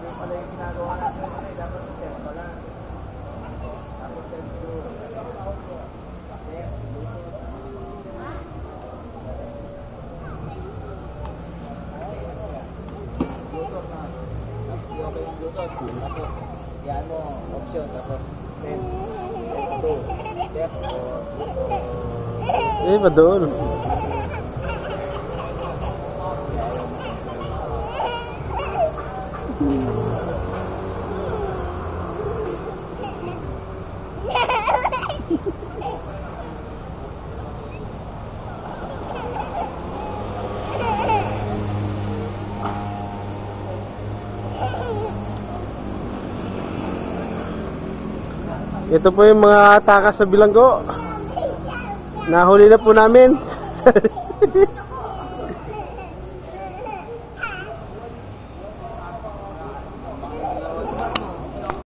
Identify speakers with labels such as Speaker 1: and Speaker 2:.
Speaker 1: mali pala yung ginagawa natin. Dapat step pala. Tapos step 2. Yan mo, option, tapos send. Step 2.
Speaker 2: Eh, ba doon? Ito po yung mga takas sa bilanggo. Nahuli na po namin.